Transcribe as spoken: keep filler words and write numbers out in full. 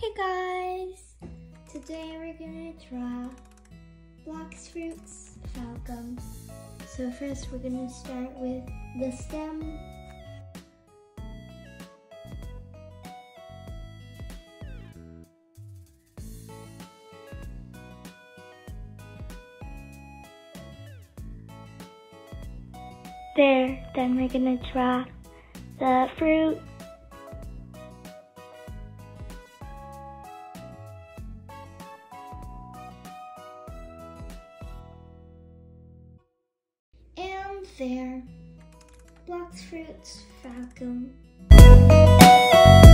Hey guys! Today we're gonna draw Blox fruits Falcon. So first we're gonna start with the stem. There, then we're gonna draw the fruit. And there, Blox fruits Falcon.